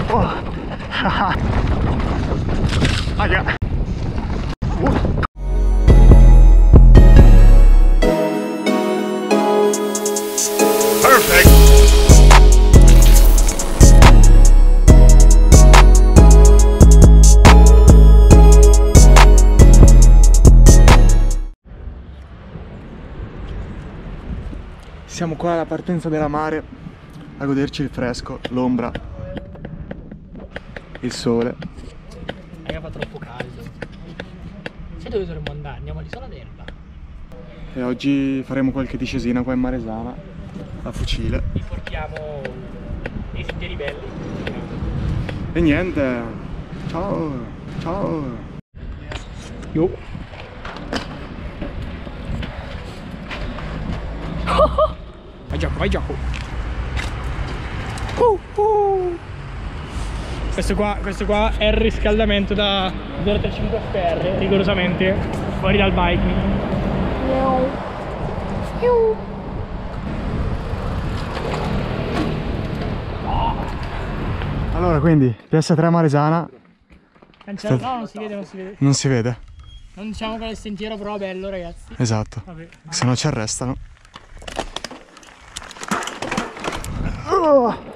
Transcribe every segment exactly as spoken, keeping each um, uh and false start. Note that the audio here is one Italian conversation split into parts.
Oh. Aia. Uh. Perfect. Siamo qua alla partenza della mare a goderci il fresco, l'ombra, il sole. Raga, fa troppo caldo. Sai dove dovremmo andare? Andiamo all'isola d'Elba. E oggi faremo qualche discesina qua in Maresana, a Fucile. Vi portiamo dei sentieri belli. E niente, ciao, ciao. Yo. Vai gioco, vai gioco. Uh, uh. Questo qua, questo qua è il riscaldamento da zero virgola trentacinque F R, rigorosamente fuori dal bike. Allora, quindi P S tre Maresana. Cancello, no, non si vede, non si vede. Non si vede? Non diciamo che è il sentiero, però bello, ragazzi. Esatto. Vabbè. Se no ci arrestano. Oh.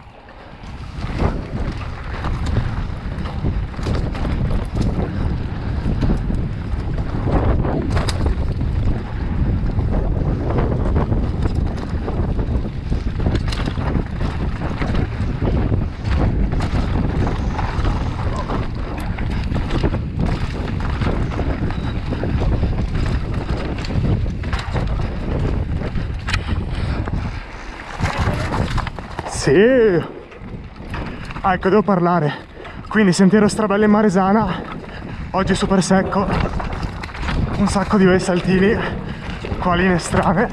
Sì! Ah, ecco, devo parlare. Quindi sentiero strabello in Maresana, oggi super secco, un sacco di bei saltini, colline strane,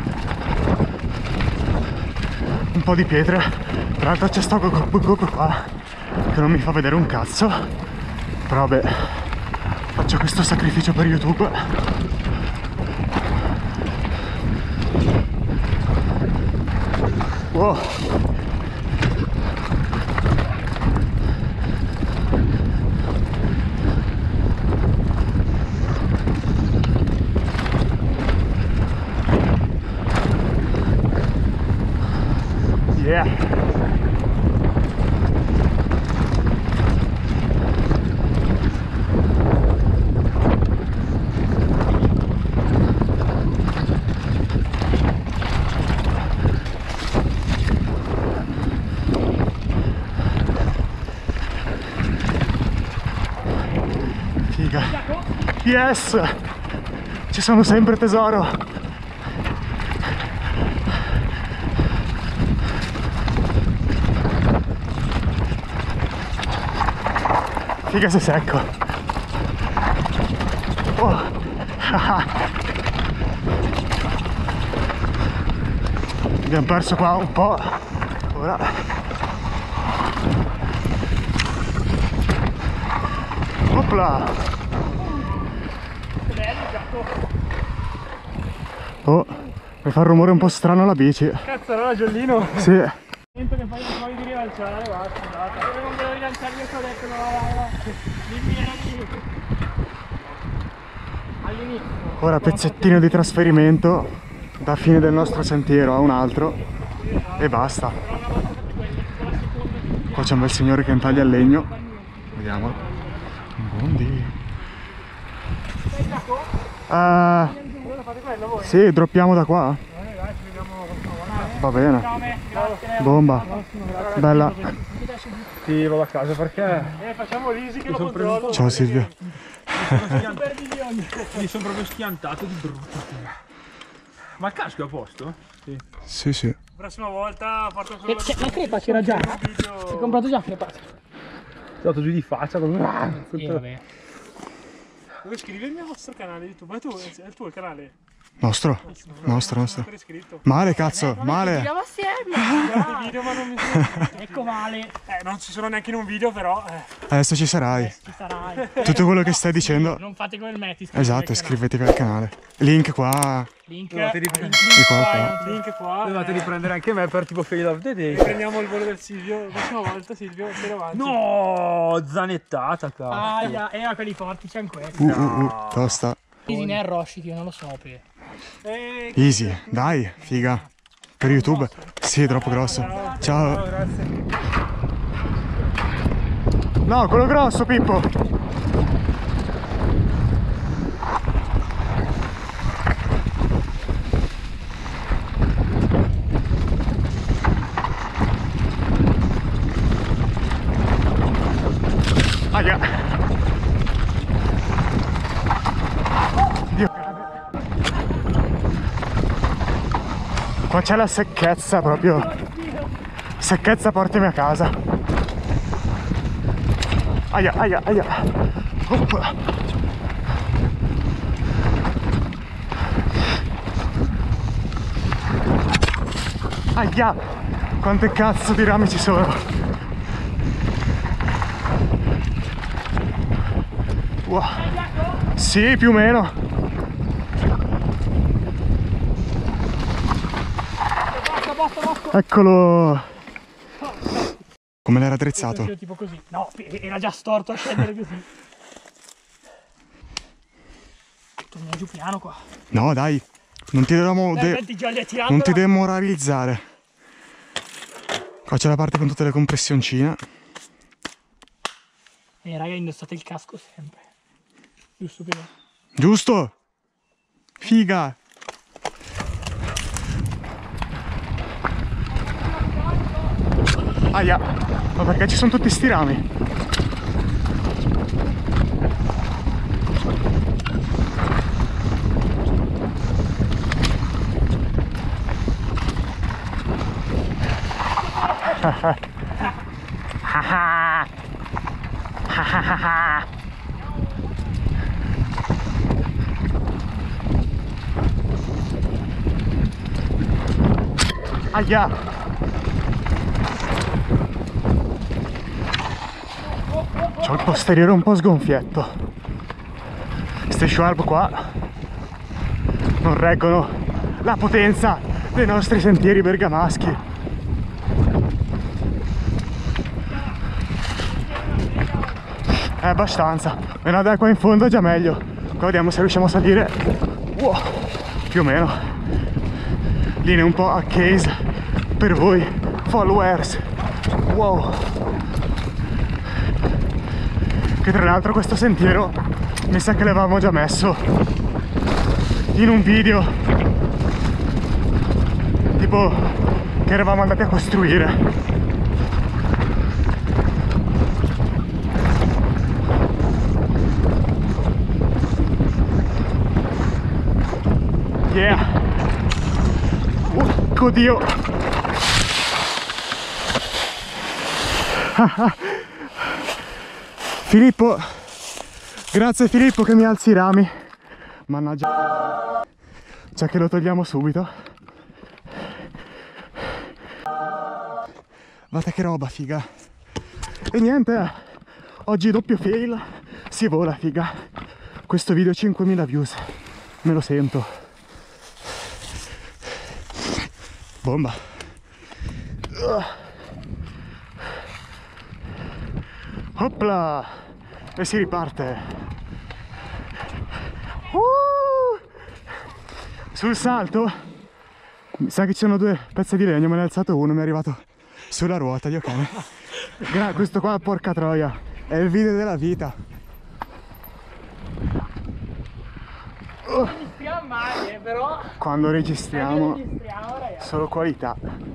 un po' di pietre. Tra l'altro c'è sto coco qua che non mi fa vedere un cazzo, però vabbè, faccio questo sacrificio per YouTube. Wow. Yeah. Figa. Yes! Ci sono sempre, tesoro. Figa, sei secco. Oh. Abbiamo perso qua un po'. Ora. Opla. Oh, mi fa un rumore un po' strano la bici. Cazzo, era Giallino? Sì. Sento che fai un po' di rilanciare, basta, basta. Io non volevo rilanciare, io ti ho detto no, no, no. Dimmi era lì. All'inizio. Ora pezzettino di trasferimento da fine del nostro sentiero a un altro e basta. Qua c'è un bel signore che intaglia il legno. Vediamo. Buondì. Uh, sì, droppiamo da qua. Va bene. Bomba. Bella. Sì, vado a casa perché Eh, facciamo l'easy che lo controllo. Ciao Silvia. mi sono proprio schiantato di brutto. Ma il casco è a posto? Sì. Sì, sì. Prossima volta porto solo la, la crepa c'era già. Hai comprato già crepa? Sono andato giù di faccia come... Sì, vabbè. Vuoi iscrivermi al vostro canale YouTube? Ma tu, è il tuo canale? Nostro, nostro, nostro. Male, cazzo, male. Giriamo assieme. Video, ma non mi sembra. Ecco male. Eh, non ci sono neanche in un video, però. Eh. Adesso ci sarai. Ci sarai. Tutto quello che stai dicendo. Non fate come il Metis. Esatto, iscrivetevi al canale. Link qua. Link, Dovete link, riprendere. link qua, qua, qua. eh. Link qua. Dovete eh. riprendere anche me per tipo fail of the day. Riprendiamo il volo del Silvio. La prossima volta, Silvio, sei avanti. No, zanettata, cazzo. Aia, e a quelli forti c'è anche questo. Uh, uh, uh, tosta. Easy ne arrosciti, io non lo so. Pe. Eh, Easy, dai, figa. Per YouTube? Sì, è troppo grosso. ciao, Ciao. grazie. No, quello grosso, Pippo. Aia. Dio. Qua c'è la secchezza proprio. Secchezza, portami a casa. Aia, aia, aia. Oppa. Aia. Quante cazzo di rami ci sono. Wow. Sì, più o meno. Eccolo. Come l'era attrezzato? Tipo così. No, era già storto a scendere così. Torniamo giù piano qua. No, dai. Non ti dobbiamo Dai, de- senti, già li attirando, non ti ma- demoralizzare. Qua c'è la parte con tutte le compressioncine. Eh raga, indossate il casco sempre. Giusto per... Giusto? Figa. Aia. Ma perché ci sono tutti sti rami? Aia! C'ho il posteriore un po' sgonfietto. Queste Schwalbe qua non reggono la potenza dei nostri sentieri bergamaschi. È abbastanza. Meno da qua in fondo è già meglio. Qua vediamo se riusciamo a salire. Wow, più o meno. Linee un po' a case per voi followers. Wow. Che tra l'altro questo sentiero mi sa che l'avevamo già messo in un video tipo che eravamo andati a costruire. Yeah. Oh Dio. Filippo, grazie Filippo che mi alzi i rami. Mannaggia. Già che lo togliamo subito. Guarda che roba, figa. E niente, oggi doppio fail. Si vola, figa. Questo video cinquemila views. Me lo sento. Bomba. Opla. E si riparte. Uh! Sul salto mi sa che ci sono due pezzi di legno. Me ne è alzato uno, mi è arrivato sulla ruota. Dio cane. Gra questo qua, porca troia, è il video della vita. Non registriamo mai, eh, però... Quando registriamo, registriamo ragazzi. solo qualità.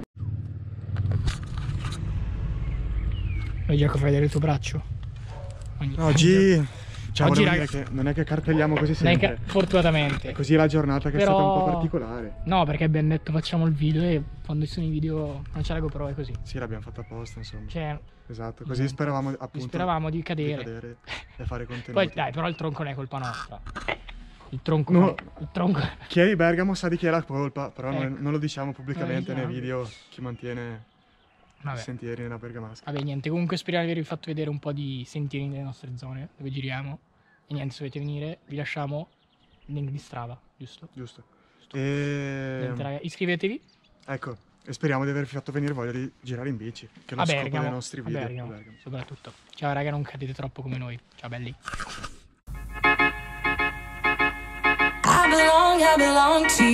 Vuoi Giacomo fai vedere il tuo braccio? Ogni... Oggi, cioè, Oggi, volevo raga- dire che non è che cartelliamo così Non è sempre. che- fortunatamente. È così la giornata che Però- è stata un po' particolare. No, perché abbiamo detto facciamo il video e quando ci sono i video non c'è la GoPro, è così. Sì, l'abbiamo fatta apposta, insomma. Cioè, Esatto, così speravamo appunto speravamo di di cadere. cadere e fare contenuti. Poi dai, però il tronco non è colpa nostra. Il tronco. No. Il tronco. Chi è di Bergamo sa di chi è la colpa, però Ecco. non, non lo diciamo pubblicamente Non lo nei diciamo. video chi mantiene Vabbè. i sentieri nella Bergamasca. Vabbè, niente, comunque speriamo di avervi fatto vedere un po' di sentieri nelle nostre zone dove giriamo. E niente, se dovete venire, vi lasciamo il link di Strava, giusto? Giusto. E Niente, raga, iscrivetevi ecco, e speriamo di avervi fatto venire voglia di girare in bici, che è lo a scopo Bergamo. dei nostri A video. Bergamo, a Bergamo. soprattutto. Ciao raga, non cadete troppo come noi. Ciao belli. I belong, I belong to